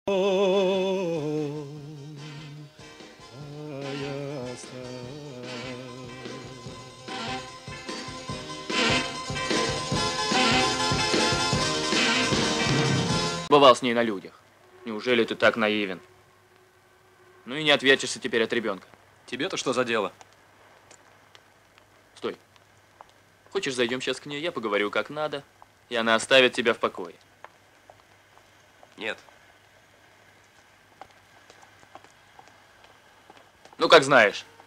Бывал с ней на людях. Неужели ты так наивен? Ну и не отвертишься теперь от ребенка. Тебе-то что за дело? Стой. Хочешь, зайдем сейчас к ней, я поговорю как надо, и она оставит тебя в покое. Нет. Ну, как знаешь.